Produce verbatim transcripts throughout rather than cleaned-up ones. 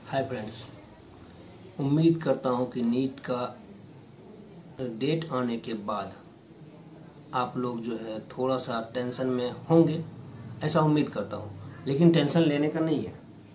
Hi friends, उम्मीद करता हूं कि नीट का डेट आने के बाद आप लोग जो है थोड़ा सा टेंशन में होंगे, ऐसा उम्मीद करता हूं। लेकिन टेंशन लेने का नहीं है।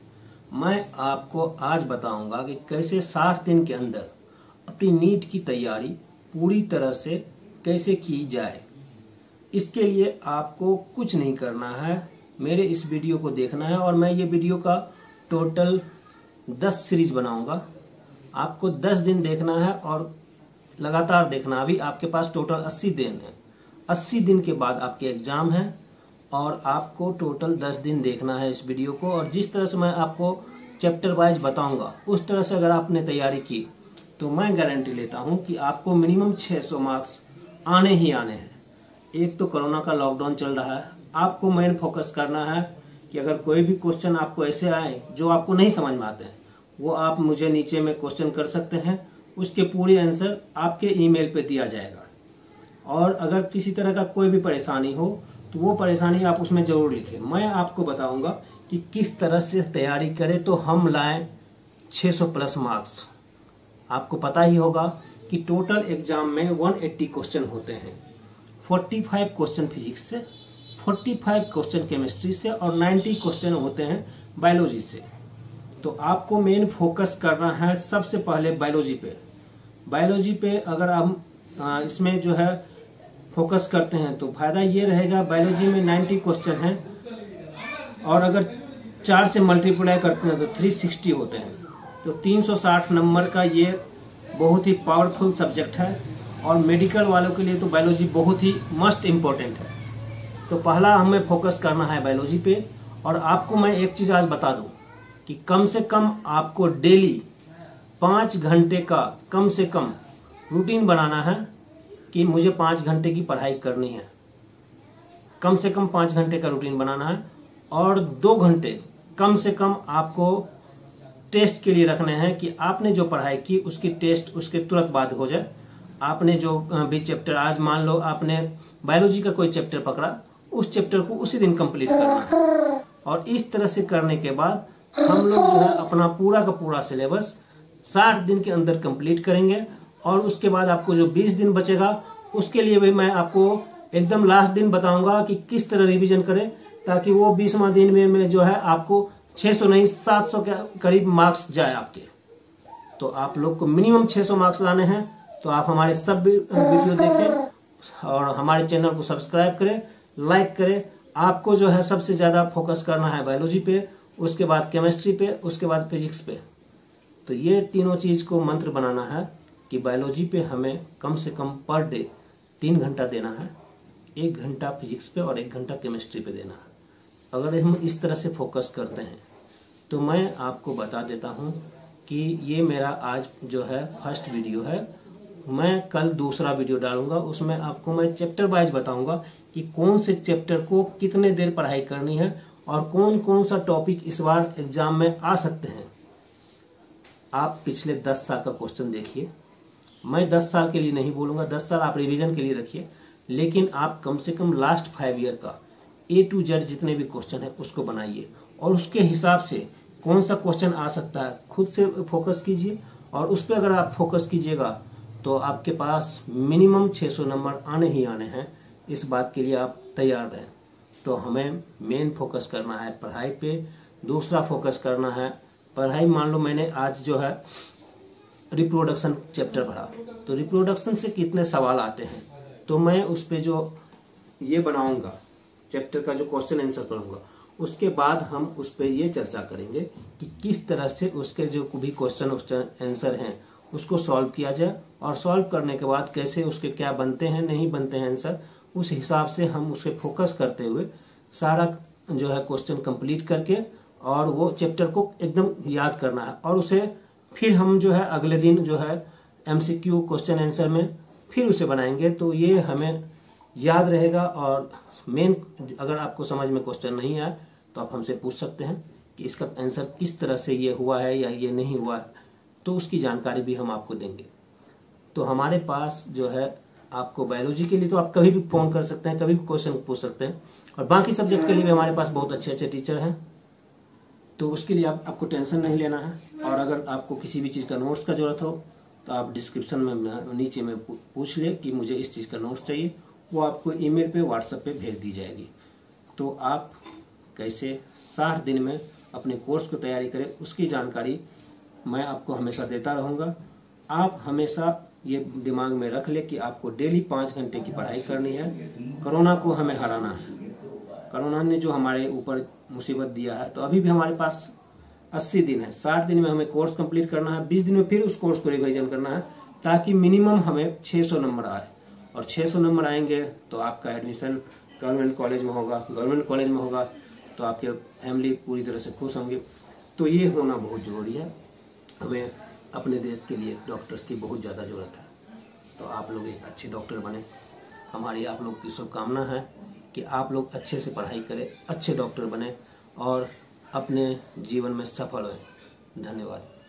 मैं आपको आज बताऊंगा कि कैसे साठ दिन के अंदर अपनी नीट की तैयारी पूरी तरह से कैसे की जाए। इसके लिए आपको कुछ नहीं करना है, मेरे इस वीडियो को देखना है। और मैं ये वीडियो का टोटल दस सीरीज बनाऊंगा। आपको दस दिन देखना है और लगातार देखना। अभी आपके पास टोटल अस्सी दिन है। अस्सी दिन के बाद आपके एग्जाम है और आपको टोटल दस दिन देखना है इस वीडियो को। और जिस तरह से मैं आपको चैप्टर वाइज बताऊंगा उस तरह से अगर आपने तैयारी की तो मैं गारंटी लेता हूं कि आपको मिनिमम छह सौ मार्क्स आने ही आने हैं। एक तो कोरोना का लॉकडाउन चल रहा है, आपको मेन फोकस करना है कि अगर कोई भी क्वेश्चन आपको ऐसे आए जो आपको नहीं समझ में आते हैं, वो आप मुझे नीचे में क्वेश्चन कर सकते हैं। उसके पूरे आंसर आपके ईमेल पे दिया जाएगा। और अगर किसी तरह का कोई भी परेशानी हो तो वो परेशानी आप उसमें जरूर लिखें। मैं आपको बताऊंगा कि किस तरह से तैयारी करें तो हम लाएं छह सौ प्लस मार्क्स। आपको पता ही होगा कि टोटल एग्जाम में एक सौ अस्सी क्वेश्चन होते हैं। पैंतालीस क्वेश्चन फिजिक्स से, पैंतालीस क्वेश्चन केमिस्ट्री से और नब्बे क्वेश्चन होते हैं बायोलॉजी से। तो आपको मेन फोकस करना है सबसे पहले बायोलॉजी पे। बायोलॉजी पे अगर हम इसमें जो है फोकस करते हैं तो फायदा ये रहेगा, बायोलॉजी में नब्बे क्वेश्चन हैं और अगर चार से मल्टीप्लाई करते हैं तो तीन सौ साठ होते हैं। तो तीन सौ साठ नंबर का ये बहुत ही पावरफुल सब्जेक्ट है और मेडिकल वालों के लिए तो बायोलॉजी बहुत ही मस्ट इम्पोर्टेंट है। तो पहला हमें फोकस करना है बायोलॉजी पे। और आपको मैं एक चीज आज बता दूं कि कम से कम आपको डेली पाँच घंटे का कम से कम रूटीन बनाना है कि मुझे पाँच घंटे की पढ़ाई करनी है। कम से कम पाँच घंटे का रूटीन बनाना है और दो घंटे कम से कम आपको टेस्ट के लिए रखने हैं कि आपने जो पढ़ाई की उसकी टेस्ट उसके तुरंत बाद हो जाए। आपने जो भी चैप्टर, आज मान लो आपने बायोलॉजी का कोई चैप्टर पकड़ा, उस चैप्टर को उसी दिन कंप्लीट करना है। और इस तरह से करने के बाद हम लोग जो है अपना पूरा का पूरा सिलेबस साठ दिन के अंदर कंप्लीट करेंगे। और उसके बाद आपको जो बीस दिन बचेगा उसके लिए भी मैं आपको एकदम लास्ट दिन बताऊंगा कि किस तरह रिवीजन करें, ताकि वो बीसवां दिन में, में जो है आपको छह सौ नहीं सात सौ के करीब मार्क्स जाए आपके। तो आप लोग को मिनिमम छह सौ मार्क्स लाने हैं। तो आप हमारे सब वीडियो देखें और हमारे चैनल को सब्सक्राइब करें, लाइक करें। आपको जो है सबसे ज्यादा फोकस करना है बायोलॉजी पे, उसके बाद केमिस्ट्री पे, उसके बाद फिजिक्स पे। तो ये तीनों चीज को मंत्र बनाना है कि बायोलॉजी पे हमें कम से कम पर डे तीन घंटा देना है, एक घंटा फिजिक्स पे और एक घंटा केमिस्ट्री पे देना है। अगर हम इस तरह से फोकस करते हैं तो मैं आपको बता देता हूं कि ये मेरा आज जो है फर्स्ट वीडियो है। मैं कल दूसरा वीडियो डालूंगा, उसमें आपको मैं चैप्टर वाइज बताऊंगा कि कौन से चैप्टर को कितने देर पढ़ाई करनी है और कौन कौन सा टॉपिक इस बार एग्जाम में आ सकते हैं। आप पिछले दस साल का क्वेश्चन देखिए। मैं दस साल के लिए नहीं बोलूंगा, दस साल आप रिवीजन के लिए रखिए, लेकिन आप कम से कम लास्ट फाइव ईयर का ए टू जेड जितने भी क्वेश्चन है उसको बनाइए और उसके हिसाब से कौन सा क्वेश्चन आ सकता है खुद से फोकस कीजिए। और उस पर अगर आप फोकस कीजिएगा तो आपके पास मिनिमम छह सौ नंबर आने ही आने हैं। इस बात के लिए आप तैयार रहें। तो हमें मेन फोकस करना है पढ़ाई पे, दूसरा फोकस करना है पढ़ाई। मान लो मैंने आज जो है रिप्रोडक्शन चैप्टर पढ़ा, तो रिप्रोडक्शन से कितने सवाल आते हैं, तो मैं उस पे जो ये बनाऊंगा चैप्टर का जो क्वेश्चन आंसर करूंगा, उसके बाद हम उस पे ये चर्चा करेंगे कि किस तरह से उसके जो भी क्वेश्चन आंसर हैं उसको सॉल्व किया जाए। और सॉल्व करने के बाद कैसे उसके क्या बनते हैं नहीं बनते हैं आंसर, उस हिसाब से हम उसे फोकस करते हुए सारा जो है क्वेश्चन कंप्लीट करके और वो चैप्टर को एकदम याद करना है। और उसे फिर हम जो है अगले दिन जो है एमसीक्यू क्वेश्चन आंसर में फिर उसे बनाएंगे। तो ये हमें याद रहेगा। और मेन अगर आपको समझ में क्वेश्चन नहीं आया तो आप हमसे पूछ सकते हैं कि इसका आंसर किस तरह से ये हुआ है या ये नहीं हुआ है, तो उसकी जानकारी भी हम आपको देंगे। तो हमारे पास जो है आपको बायोलॉजी के लिए तो आप कभी भी फोन कर सकते हैं, कभी भी क्वेश्चन पूछ सकते हैं। और बाकी सब्जेक्ट के लिए भी हमारे पास बहुत अच्छे अच्छे टीचर हैं। तो तो उसके लिए आप, आपको टेंशन नहीं लेना है। और अगर आपको किसी भी चीज़ का नोट्स का जरूरत हो तो आप डिस्क्रिप्शन में नीचे में पूछ ले कि मुझे इस चीज़ का नोट्स चाहिए, वो आपको ईमेल पे व्हाट्सएप पे भेज दी जाएगी। तो आप कैसे साठ दिन में अपने कोर्स को तैयारी करें उसकी जानकारी मैं आपको हमेशा देता रहूँगा। आप हमेशा ये दिमाग में रख ले कि आपको डेली पाँच घंटे की पढ़ाई करनी है। कोरोना को हमें हराना है। कोरोना ने जो हमारे ऊपर मुसीबत दिया है, तो अभी भी हमारे पास अस्सी दिन है। साठ दिन में हमें कोर्स कंप्लीट करना है, बीस दिन में फिर उस कोर्स को रिवीजन करना है, ताकि मिनिमम हमें छह सौ नंबर आए। और छह सौ नंबर आएंगे तो आपका एडमिशन गवर्नमेंट कॉलेज में होगा। गवर्नमेंट कॉलेज में होगा तो आपके फैमिली पूरी तरह से खुश होंगे। तो ये होना बहुत ज़रूरी है। हमें अपने देश के लिए डॉक्टर्स की बहुत ज़्यादा ज़रूरत है। तो आप लोग एक अच्छे डॉक्टर बने। हमारी आप लोग की शुभकामना है कि आप लोग अच्छे से पढ़ाई करें, अच्छे डॉक्टर बने और अपने जीवन में सफल हों। धन्यवाद।